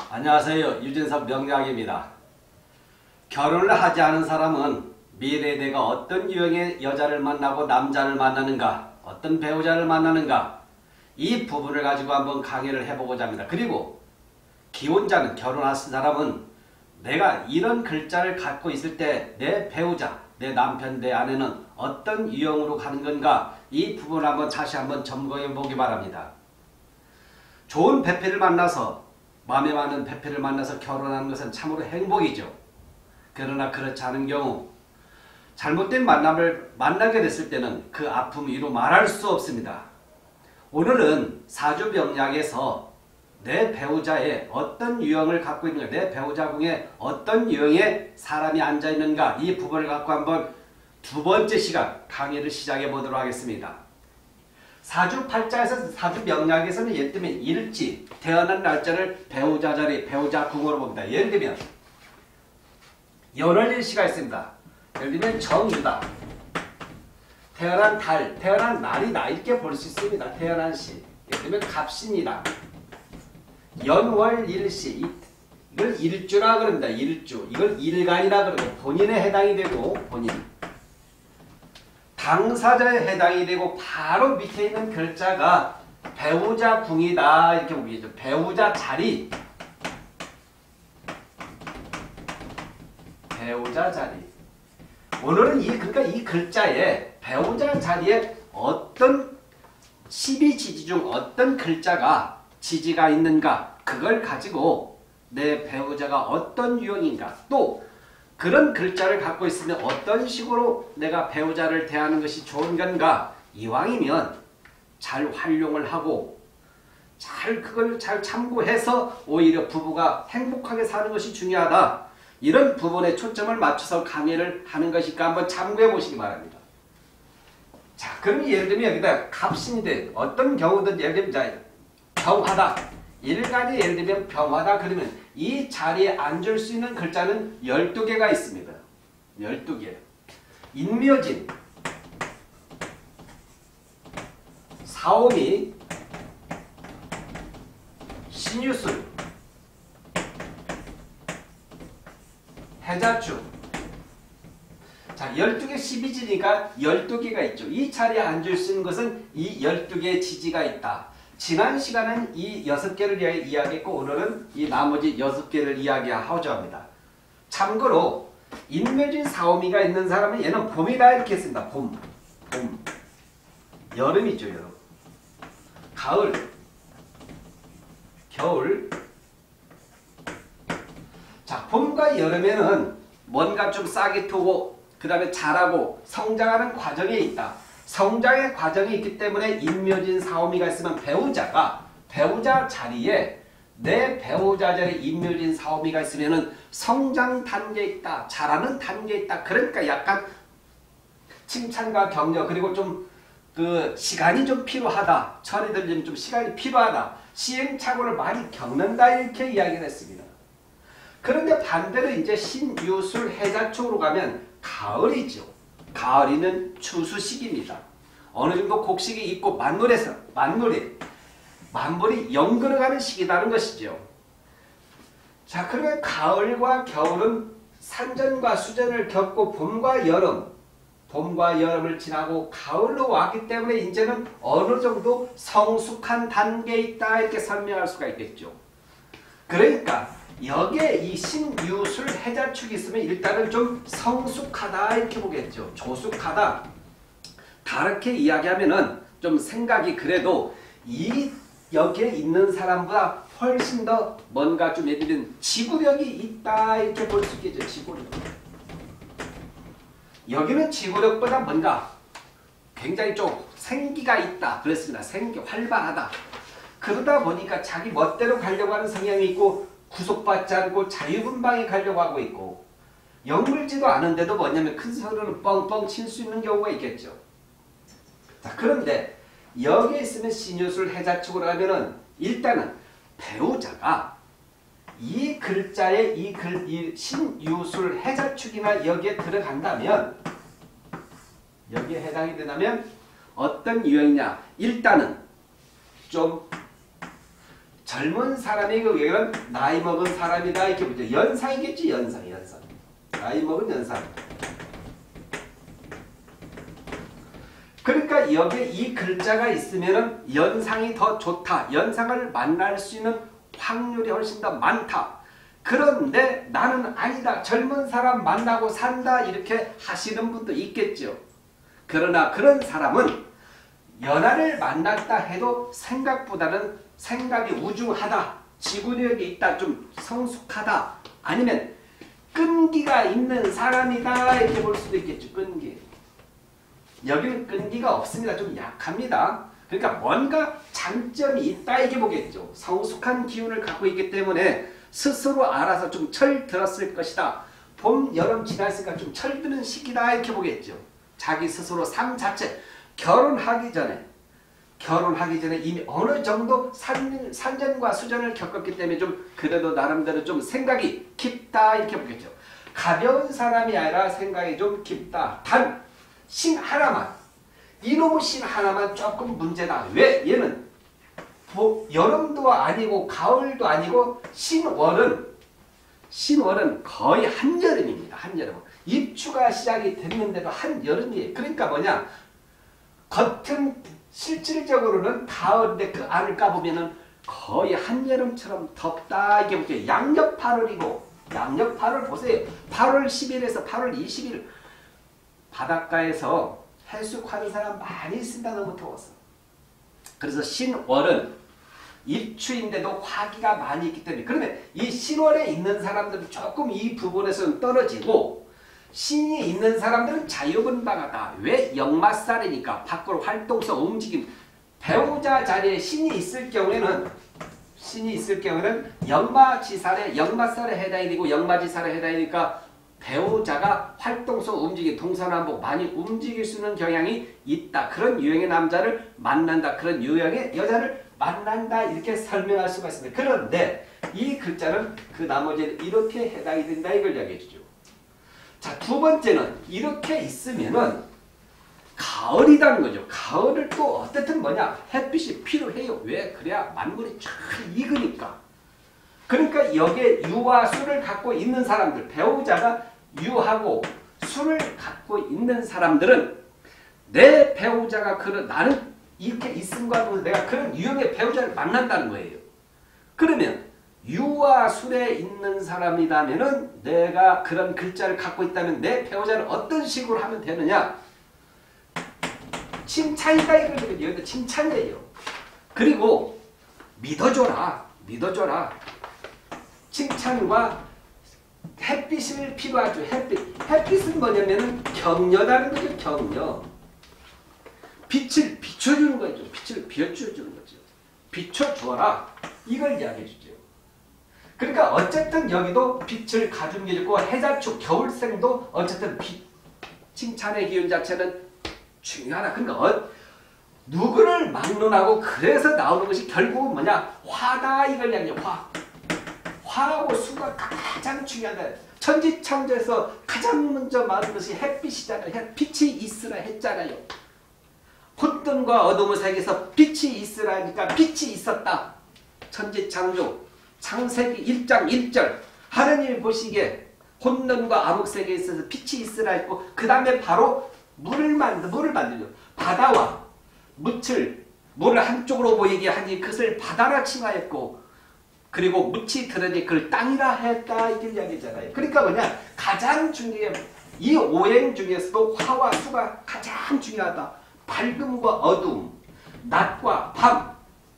안녕하세요. 유진석 명리학입니다. 결혼을 하지 않은 사람은 미래에 내가 어떤 유형의 여자를 만나고 남자를 만나는가, 어떤 배우자를 만나는가, 이 부분을 가지고 한번 강의를 해보고자 합니다. 그리고 기혼자는, 결혼하신 사람은 내가 이런 글자를 갖고 있을 때 내 배우자, 내 남편, 내 아내는 어떤 유형으로 가는 건가, 이 부분을 한번 다시 한번 점검해 보기 바랍니다. 좋은 배필을 만나서, 마음에 맞는 배필을 만나서 결혼하는 것은 참으로 행복이죠. 그러나 그렇지 않은 경우 잘못된 만남을 만나게 됐을 때는 그 아픔 이루 말할 수 없습니다. 오늘은 사주명리학에서 내 배우자의 어떤 유형을 갖고 있는가, 내 배우자 궁에 어떤 유형의 사람이 앉아있는가, 이 부분을 갖고 한번 두 번째 시간 강의를 시작해 보도록 하겠습니다. 사주팔자에서, 사주명리학에서는 예를 들면 일지, 태어난 날짜를 배우자 자리, 배우자 궁으로 봅니다. 예를 들면 연월일시가 있습니다. 예를 들면 정유다. 태어난 달, 태어난 날이다, 이렇게 볼 수 있습니다. 태어난 시. 예를 들면 갑신이다. 연월일시, 이걸 일주라 그럽니다. 일주. 이걸 일간이라 그러고 본인에 해당이 되고, 본인. 당사자에 해당이 되고 바로 밑에 있는 글자가 배우자 궁이다, 이렇게 보기죠. 배우자 자리. 배우자 자리. 오늘은 그러니까 이 글자에, 배우자 자리에 어떤 12지지 중 어떤 글자가 지지가 있는가, 그걸 가지고 내 배우자가 어떤 유형인가, 또 그런 글자를 갖고 있으면 어떤 식으로 내가 배우자를 대하는 것이 좋은 건가, 이왕이면 잘 활용을 하고 그걸 잘 참고해서 오히려 부부가 행복하게 사는 것이 중요하다. 이런 부분에 초점을 맞춰서 강의를 하는 것이니까 한번 참고해 보시기 바랍니다. 자, 그럼 예를 들면 여기다 갑신인데 어떤 경우든 예를 들면 자, 병화다. 일간이 예를 들면 병화다 그러면 이 자리에 앉을 수 있는 글자는 12개가 있습니다. 12개. 인묘진, 사오미, 신유술, 해자축. 자, 12개 12지니까 12개가 있죠. 이 자리에 앉을 수 있는 것은 이 12개의 지지가 있다. 지난 시간은 이 6개를 이야기했고 오늘은 이 나머지 6개를 이야기하고자 합니다. 참고로 인묘진 사오미가 있는 사람은 얘는 봄이다 이렇게 했습니다. 봄. 여름이죠, 여름. 가을. 겨울. 자, 봄과 여름에는 뭔가 좀 싹이 트고 그 다음에 자라고 성장하는 과정에 있다. 성장의 과정이 있기 때문에 인묘진 사오미가 있으면 배우자 자리에, 내 배우자 자리에 인묘진 사오미가 있으면 성장 단계에 있다, 자라는 단계에 있다. 그러니까 약간 칭찬과 격려, 그리고 좀 시간이 좀 필요하다, 처리들이 좀 시간이 필요하다, 시행착오를 많이 겪는다, 이렇게 이야기를 했습니다. 그런데 반대로 이제 신유술 해자축으로 가면 가을이죠. 가을이는 추수식입니다. 어느 정도 곡식이 있고 만물이 연그러가는 시기라는 것이죠. 자, 그러면 가을과 겨울은 산전과 수전을 겪고 봄과 여름을 지나고 가을로 왔기 때문에 이제는 어느 정도 성숙한 단계에 있다, 이렇게 설명할 수가 있겠죠. 그러니까 여기에 이 신유술 해자축이 있으면 일단은 좀 성숙하다 이렇게 보겠죠. 조숙하다. 다르게 이야기하면은 좀 생각이 그래도 여기에 있는 사람보다 훨씬 더 뭔가 좀 예를 들면 지구력이 있다 이렇게 볼 수 있겠죠. 지구력. 여기는 지구력보다 뭔가 굉장히 좀 생기가 있다 그랬습니다. 활발하다. 그러다 보니까 자기 멋대로 가려고 하는 성향이 있고 구속받지 않고 자유분방히 가려고 하고 있고, 영물지도 않은데도 뭐냐면 큰 소리는 뻥뻥 칠 수 있는 경우가 있겠죠. 자, 그런데 여기에 있으면 신유술 해자축으로 가면은 일단은 배우자가 이 글자에 이 신유술 해자축이나 여기에 들어간다면, 여기에 해당이 된다면 어떤 유형이냐, 일단은 좀 젊은 사람이 그게는 나이 먹은 사람이다 이렇게 보죠. 연상이겠지. 연상. 나이 먹은 연상. 그러니까 여기에 이 글자가 있으면은 연상이 더 좋다. 연상을 만날 수 있는 확률이 훨씬 더 많다. 그런데 나는 아니다. 젊은 사람 만나고 산다. 이렇게 하시는 분도 있겠죠. 그러나 그런 사람은 연하를 만났다 해도 생각보다는 생각이 우중하다. 지구력이 있다. 좀 성숙하다. 아니면 끈기가 있는 사람이다. 이렇게 볼 수도 있겠죠. 끈기. 여기는 끈기가 없습니다. 좀 약합니다. 그러니까 뭔가 장점이 있다 이렇게 보겠죠. 성숙한 기운을 갖고 있기 때문에 스스로 알아서 좀 철들었을 것이다. 봄, 여름 지났으니까 좀 철드는 시기다 이렇게 보겠죠. 자기 스스로 삶 자체 결혼하기 전에 이미 어느 정도 산전과 수전을 겪었기 때문에 좀 그래도 나름대로 좀 생각이 깊다 이렇게 보겠죠. 가벼운 사람이 아니라 생각이 좀 깊다. 단 신 하나만, 이놈의 신 하나만 조금 문제다. 왜? 얘는 여름도 아니고 가을도 아니고 신월은 거의 한여름입니다. 한여름. 입추가 시작이 됐는데도 한여름이에요. 그러니까 뭐냐? 겉은 실질적으로는 가을인데 그 안을 까보면은 거의 한여름처럼 덥다. 이게 뭐죠? 양력 8월이고 양력 8월 보세요. 8월 10일에서 8월 20일 바닷가에서 해수하는 사람 많이 있습니다. 너무 더워서. 그래서 신월은 입추인데도 화기가 많이 있기 때문에 그러면 이 신월에 있는 사람들은 조금 이 부분에서는 떨어지고 신이 있는 사람들은 자유분방하다. 왜? 역마살이니까 밖으로 활동성 움직임. 배우자 자리에 신이 있을 경우에는 역마살에 해당이 되고 역마지살에 해당이 되니까 배우자가 활동성 움직임, 동서남북 많이 움직일 수 있는 경향이 있다. 그런 유형의 남자를 만난다. 그런 유형의 여자를 만난다. 이렇게 설명할 수가 있습니다. 그런데 이 글자는 그 나머지는 이렇게 해당이 된다. 이걸 이야기해 주죠. 자, 두 번째는 이렇게 있으면은 가을이라는 거죠. 가을을 또 어쨌든 뭐냐? 햇빛이 필요해요. 왜? 그래야 만물이 잘 익으니까. 그러니까 여기에 유와 수를 갖고 있는 사람들, 배우자가 유하고 수를 갖고 있는 사람들은 내 배우자가 나는 이렇게 있음과 동시에 내가 그런 유형의 배우자를 만난다는 거예요. 그러면 유와 술에 있는 사람이라면은 내가 그런 글자를 갖고 있다면 내 배우자를 어떤 식으로 하면 되느냐? 칭찬이다 이걸 여기다 칭찬이에요. 그리고 믿어줘라. 칭찬과 햇빛을 필요하죠. 햇빛은 뭐냐면은 격려라는 거죠. 격려. 빛을 비춰주는 거죠. 빛을 비춰주는 거죠. 비춰주어라. 이걸 이야기해 주죠. 그러니까 어쨌든 여기도 빛을 가진 게 있고 해자축 겨울생도 어쨌든 칭찬의 기운 자체는 중요하다. 그러니까 누구를 막론하고 그래서 나오는 것이 결국은 뭐냐? 화다 이걸 이야기해요. 화하고 수가 가장 중요하다. 천지창조에서 가장 먼저 말하는 것이 햇빛이잖아요. 빛이 있으라 했잖아요. 혼돈과 어둠의 세계에서 빛이 있으라니까 빛이 있었다. 천지창조 창세기 1장 1절 하느님 보시기에 혼돈과 암흑세계에 있어서 빛이 있으라 했고 그 다음에 바로 물을 만들죠. 바다와 물을 한쪽으로 보이게 하니 그것을 바다라 칭하였고 그리고 묻이 드러니 그걸 땅이라 했다 이렇게 이야기잖아요. 그러니까 뭐냐 가장 중요한 이 오행 중에서도 화와 수가 가장 중요하다. 밝음과 어둠, 낮과 밤.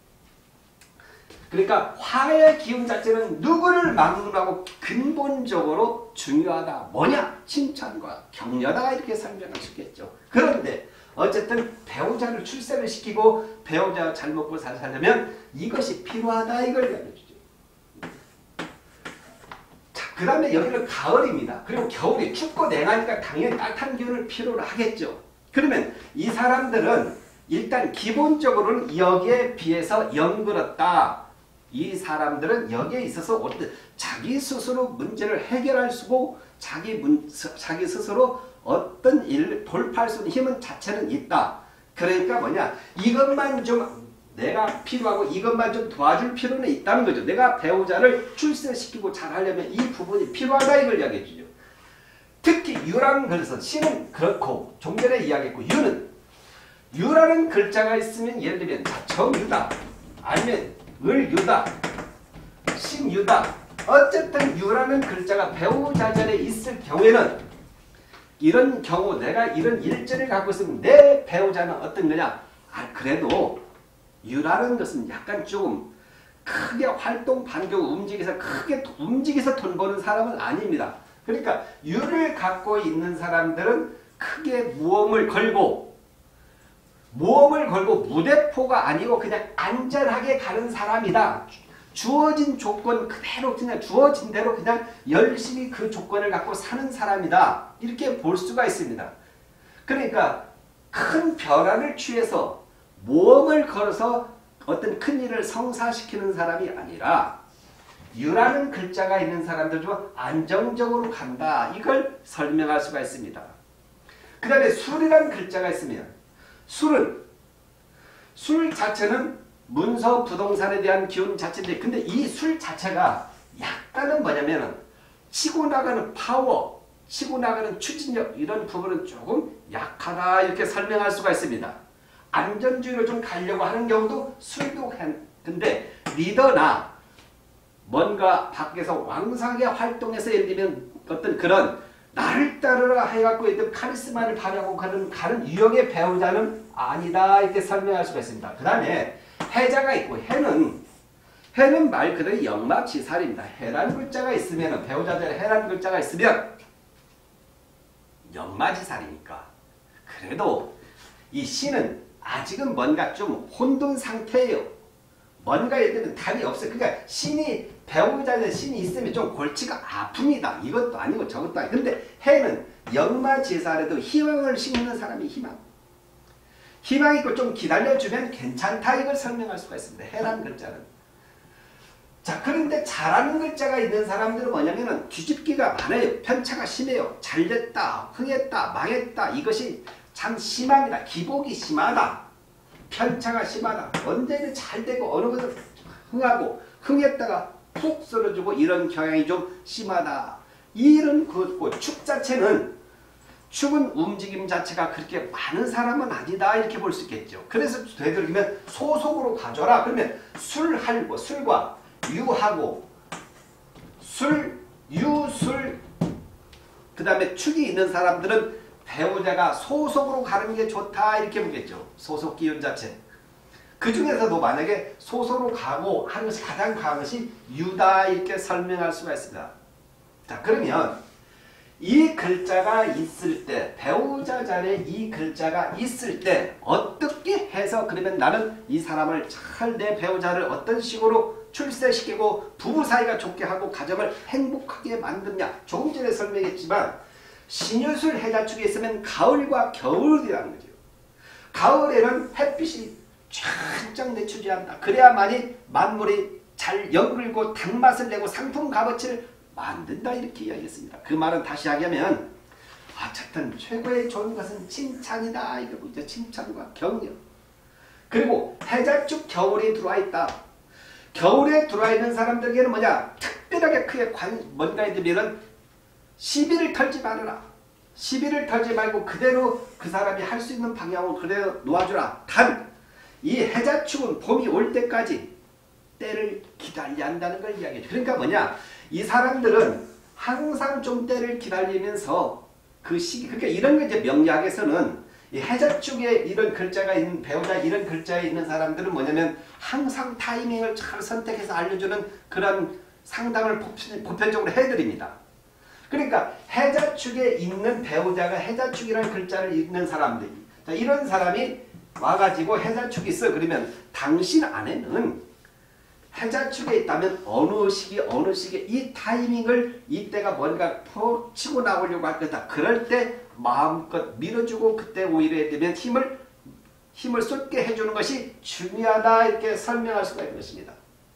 그러니까 화의 기운 자체는 누구를 막론하고 근본적으로 중요하다. 뭐냐? 칭찬과 격려다 이렇게 설명할 수 있겠죠. 그런데 어쨌든 배우자를 출세를 시키고 배우자가 잘 먹고 잘 살려면 이것이 필요하다 이걸 알려주죠. 자, 그 다음에 여기는 가을입니다. 그리고 겨울이 춥고 냉하니까 당연히 따뜻한 기운을 필요로 하겠죠. 그러면 이 사람들은 일단 기본적으로는 여기에 비해서 영그럽다. 이 사람들은 여기에 있어서 자기 스스로 문제를 해결할 수고 자기 스스로 어떤 일을 돌파할 수 있는 힘은 자체는 있다. 그러니까 뭐냐 이것만 좀 내가 필요하고 이것만 좀 도와줄 필요는 있다는 거죠. 내가 배우자를 출세시키고 잘하려면 이 부분이 필요하다 이걸 이야기해 주죠. 특히 유라는 그래서 신은 그렇고 좀 전에 이야기했고 유라는 글자가 있으면 예를 들면 정유다 아니면 을유다 신유다 어쨌든 유라는 글자가 배우자 전에 있을 경우에는 이런 경우 내가 이런 일자를 갖고 있으면 내 배우자는 어떤 거냐 그래도 유라는 것은 약간 조금 크게 활동 반경 크게 움직여서 돈 버는 사람은 아닙니다. 그러니까 유를 갖고 있는 사람들은 크게 모험을 걸고 무대포가 아니고 그냥 안전하게 가는 사람이다. 주어진 조건 그대로 그냥 주어진 대로 그냥 열심히 그 조건을 갖고 사는 사람이다. 이렇게 볼 수가 있습니다. 그러니까 큰 변화를 취해서 모험을 걸어서 어떤 큰 일을 성사시키는 사람이 아니라 유라는 글자가 있는 사람들 중 안정적으로 간다. 이걸 설명할 수가 있습니다. 그 다음에 술이라는 글자가 있으면 술 자체는 문서 부동산에 대한 기운 자체인데 근데 이 술 자체가 약간은 뭐냐면은 치고 나가는 파워, 치고 나가는 추진력 이런 부분은 조금 약하다 이렇게 설명할 수가 있습니다. 안전주의로 좀 가려고 하는 경우도 술도 근데 리더나 뭔가 밖에서 왕성하게 활동해서 예를 들면 어떤 그런 나를 따르라 해갖고 있던 카리스마를 발휘하고 가는 유형의 배우자는 아니다 이렇게 설명할 수가 있습니다. 그 다음에 해자가 있고 해는 말 그대로 역마지살입니다. 해라는 글자가 있으면 배우자 전에 해라는 글자가 있으면 역마지살이니까 그래도 이 신은 아직은 뭔가 좀 혼돈 상태예요. 뭔가 예를 들면 답이 없어요. 그러니까 배우자의 신이 있으면 좀 골치가 아픕니다. 이것도 아니고 저것도 아니고. 근데 해는 역마지살에도 희망을 심는 사람이 희망이 있고 좀 기다려주면 괜찮다 이걸 설명할 수가 있습니다. 해라는 글자는. 자 그런데 잘하는 글자가 있는 사람들은 뭐냐면은 뒤집기가 많아요. 편차가 심해요. 잘됐다, 흥했다, 망했다 이것이 참 심합니다. 기복이 심하다. 편차가 심하다. 언제는 잘되고 어느 것은 흥하고 흥했다가 푹 쓰러지고 이런 경향이 좀 심하다. 이런 거고 축은 움직임 자체가 그렇게 많은 사람은 아니다 이렇게 볼 수 있겠죠. 그래서 되도록이면 소속으로 가져라. 그러면 술과 유하고 술 그 다음에 축이 있는 사람들은 배우자가 소속으로 가는 게 좋다 이렇게 보겠죠. 소속 기운 자체. 그 중에서도 만약에 소속으로 가고 하는 것이 가장 강한 것이 유다 이렇게 설명할 수가 있습니다. 자 그러면 이 글자가 있을 때 배우자 자리에 이 글자가 있을 때 어떻게 해서 그러면 나는 이 사람을 잘 내 배우자를 어떤 식으로 출세시키고 부부 사이가 좋게 하고 가정을 행복하게 만드냐. 조금 전에 설명했지만 신유술 해자축에 있으면 가을과 겨울이라는 거죠. 가을에는 햇빛이 쫙쫙 내추지한다. 그래야만이 만물이 잘 연글고 단맛을 내고 상품 값어치를 만든다 이렇게 이야기했습니다. 그 말은 다시 하자면 어쨌든 최고의 좋은 것은 칭찬이다. 이거 보죠. 칭찬과 격려. 그리고 해자축 겨울에 들어와 있다. 겨울에 들어와 있는 사람들에게는 뭐냐? 특별하게 크게 뭔가 해드리면 시비를 털지 말아라. 시비를 털지 말고 그대로 그 사람이 할 수 있는 방향으로 그대로 놓아주라. 단 이 해자축은 봄이 올 때까지 때를 기다려야 한다는 걸 이야기해요. 그러니까 뭐냐? 이 사람들은 항상 좀 때를 기다리면서 그 시기, 그러니까 이런 거 이제 명리학에서는 이 해자축에 이런 글자가 있는 배우자 이런 글자에 있는 사람들은 뭐냐면 항상 타이밍을 잘 선택해서 알려주는 그런 상담을 보편적으로 해드립니다. 그러니까 해자축에 있는 배우자가 해자축이라는 글자를 읽는 사람들, 자, 이런 사람이 와가지고 해자축이 있어. 그러면 당신 안에는 해자축에 있다면 어느 시기에 이 타이밍을 이때가 뭔가 푹 치고 나오려고 할 거다. 그럴 때 마음껏 밀어주고 그때 오히려 되면 힘을 쏟게 해주는 것이 중요하다 이렇게 설명할 수가 있는 것입니다.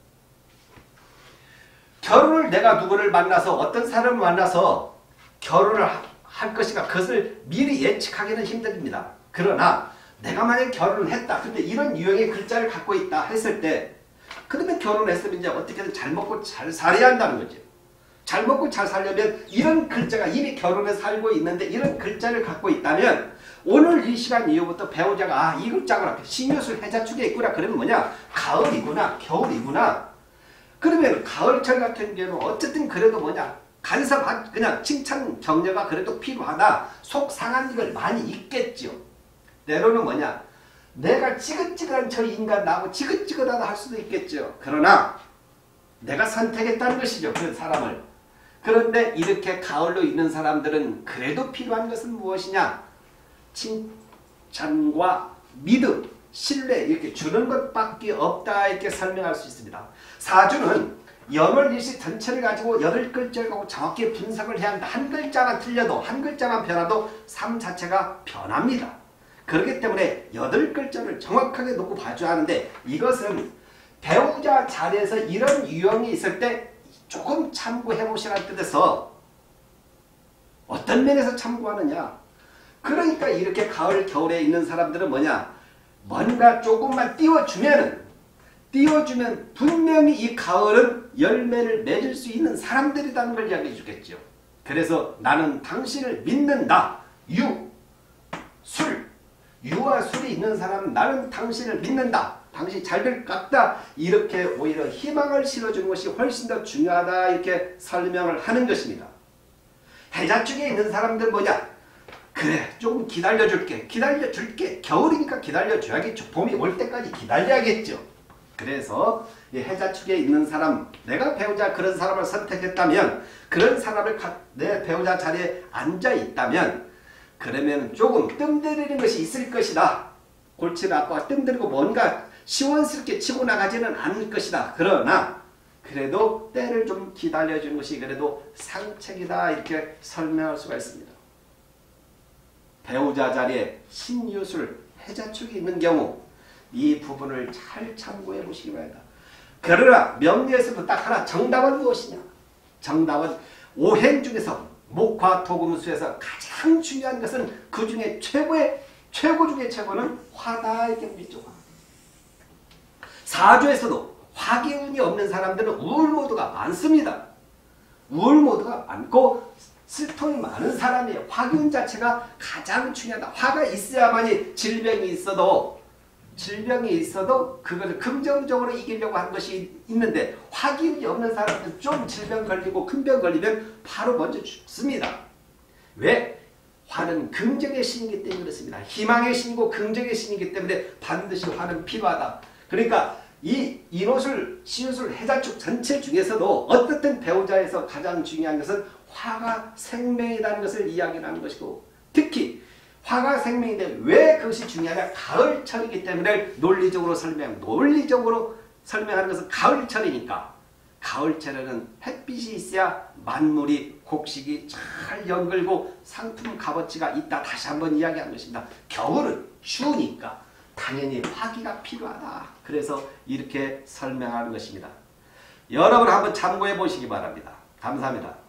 결혼을 내가 누구를 만나서 어떤 사람을 만나서 결혼을 할 것인가 그것을 미리 예측하기는 힘듭니다. 그러나 내가 만약에 결혼을 했다. 근데 이런 유형의 글자를 갖고 있다 했을 때 그러면 결혼했으면 이제 어떻게든 잘 먹고 잘 살아야 한다는 거죠. 잘 먹고 잘 살려면 이런 글자가 이미 결혼해 살고 있는데 이런 글자를 갖고 있다면 오늘 이 시간 이후부터 배우자가 이 글자구나. 신유술 해자축에 있구나. 그러면 뭐냐? 가을이구나. 겨울이구나. 그러면 가을철 같은 경우는 어쨌든 그래도 뭐냐? 간섭 그냥 칭찬 격려가 그래도 필요하다. 속 상한 일을 많이 있겠죠. 때로는 뭐냐? 내가 지긋지긋한 저 인간 나하고 지긋지긋하다 할 수도 있겠죠. 그러나 내가 선택했다는 것이죠. 그 사람을. 그런데 이렇게 가을로 있는 사람들은 그래도 필요한 것은 무엇이냐? 칭찬과 믿음, 신뢰 이렇게 주는 것밖에 없다 이렇게 설명할 수 있습니다. 사주는 영월일시 전체를 가지고 8글자를 갖고 정확히 분석을 해야 한다. 한 글자만 틀려도 한 글자만 변화도 삶 자체가 변합니다. 그렇기 때문에 8글자를 정확하게 놓고 봐줘야 하는데 이것은 배우자 자리에서 이런 유형이 있을 때 조금 참고해 보시라는 뜻에서 어떤 면에서 참고하느냐. 그러니까 이렇게 가을 겨울에 있는 사람들은 뭐냐. 뭔가 조금만 띄워주면 분명히 이 가을은 열매를 맺을 수 있는 사람들이라는 걸 이야기해 주겠죠. 그래서 나는 당신을 믿는다. 유와 술이 있는 사람은 나는 당신을 믿는다. 당신이 잘 될 것 같다. 이렇게 오히려 희망을 실어주는 것이 훨씬 더 중요하다. 이렇게 설명을 하는 것입니다. 해자축에 있는 사람들 뭐냐. 그래 조금 기다려줄게. 겨울이니까 기다려줘야겠죠. 봄이 올 때까지 기다려야겠죠. 그래서 이 해자축에 있는 사람, 내가 배우자 그런 사람을 선택했다면 그런 사람을 내 배우자 자리에 앉아있다면 그러면 조금 뜸들이는 것이 있을 것이다. 골치를 아파가 뜸들이고 뭔가 시원스럽게 치고 나가지는 않을 것이다. 그러나 그래도 때를 좀 기다려주는 것이 그래도 상책이다. 이렇게 설명할 수가 있습니다. 배우자 자리에 신유술 해자축이 있는 경우 이 부분을 잘 참고해 보시기 바랍니다. 그러나 명리에서도 딱 하나 정답은 무엇이냐? 정답은 오행 중에서 목화토금수에서 가장 중요한 것은 그 중에 최고 중에 최고는 화다. 이렇게 믿죠. 사주에서도 화기운이 없는 사람들은 우울모드가 많습니다. 우울모드가 많고 슬픔이 많은 사람이에요. 화기운 자체가 가장 중요하다. 화가 있어야만이 질병이 있어도 그것을 긍정적으로 이기려고 하는 것이 있는데 화기운이 없는 사람은 좀 질병 걸리고 큰 병 걸리면 바로 먼저 죽습니다. 왜? 화는 긍정의 신이기 때문에 그렇습니다. 희망의 신이고 긍정의 신이기 때문에 반드시 화는 필요하다. 그러니까 이 인호술, 시유술, 해자축 전체 중에서도 어떻든 배우자에서 가장 중요한 것은 화가 생명이라는 것을 이야기하는 것이고 특히 화가 생명인데 왜 그것이 중요하냐? 가을철이기 때문에 논리적으로 설명하는 것은 가을철이니까 가을철에는 햇빛이 있어야 만물이 곡식이 잘 연글고 상품 값어치가 있다. 다시 한번 이야기한 것입니다. 겨울은 추우니까 당연히 화기가 필요하다. 그래서 이렇게 설명하는 것입니다. 여러분 한번 참고해 보시기 바랍니다. 감사합니다.